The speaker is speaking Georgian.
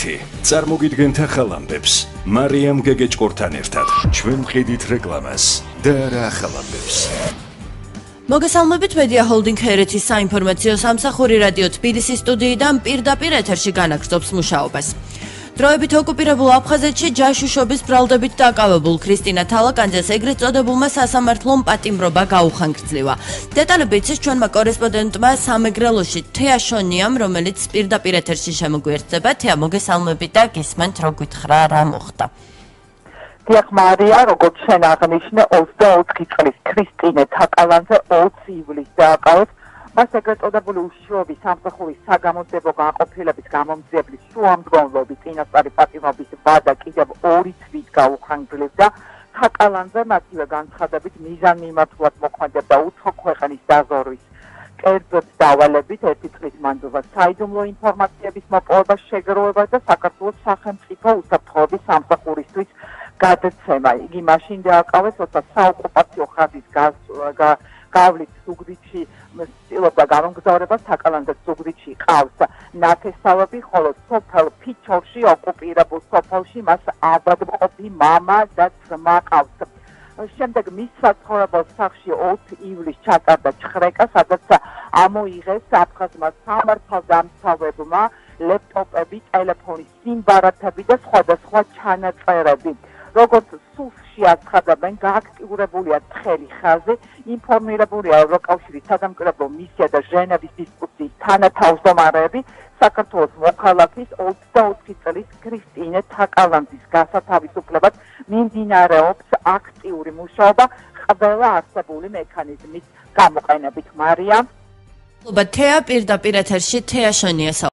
Ეთერეთი. Წარმოგიდგენთ ახალ ამბებს. მარიამ გეგეჭკორთან ერთად. ჩვენ ვხედით რეკლამას და რა ახალ ამბებს. მოგესალმებით მედია ჰოლდინგ ეთერეთის საინფორმაციო სამსახური რადიო თბილისის სტუდიიდან პირდაპირ ეთერში განაგრძობს მუშაობას. დროებით ოკუპირებულ აფხაზეთში ჯაშუშობის ბრალდებით დაკავებულ ქრისტინა თალაკანძეს ეგრეთ წოდებულმა სასამართლომ პატიმრობა გაუხანგრძლივა. დეტალები იცის ჩვენმა კორესპონდენტმა სამეგრელოში თეა შონიამ, რომელიც პირდაპირ ეთერში შემოგვიერთდება. თეა, მოგესალმებით და გისმენთ, რო გითხრა რა მოხდა. დიახ მარია, როგორც შენ აღნიშნე, 24 წლის ქრისტინე თაკალანძე 20 ივლისს დააკავეს. მას ეგრეთ წოდებული უშიშროების სამსახურის საგამოძიებო განყოფილების გამომძიებლის შუამდგომლობის წინასწარი პატიმრობის ვადა კიდევ 2 თვით გაუხანგრძლივდა. თაკალანძე მათივე განცხადებით მიზანმიმართულად მოქმედებდა უცხო ქვეყნის დაზვერვის კერძოდ დავალებით 1 წლის მანძილზე საიდუმლო ინფორმაციების მოპოვება შეგროვება და საქართველოს სახელმწიფო უსაფრთხოების სამსახურისთვის გადაცემა. იგი მაშინ დააკავეს, როცა საოკუპაციო ხაზის გავლით ზუგდიდში ცდილობდა გამომგზავრებას. თაკალანძეს ზუგდიდში ყავს ნათესავები, ხოლო სოფელ ფიჩორში ოკუპირებულ სოფელში მას ავადმყოფი მამა და ძმა ყავს. შემდეგ მის საცხოვრებელ სახლში 20 ივლისს ჩატარდა ჩხრეკა, სადაც ამოიღეს აფხაზმა სამართალდამცავებმა ლეპტოპები, ტელეფონის სიმბარათები და სხვადასხვა ჩანაწერები. როგორც სულში აცხადებენ, გააქტიურებულია თხელი ხაზი, ინფორმირებულია ევროკავშირის სადამკვირვებლო მისია და ჟენევის დისკუსიის თანათავმჯდომარეები. საქართველოს მოქალაქის 24 წლის ქრისტინე თაკალანძის გასათავისუფლებლად მიმდინარეობს აქტიური მუშაობა ყველა არსებული მექანიზმის გამოყენებით. მარია, თეა პირდაპირ ეთერში თეა შონია.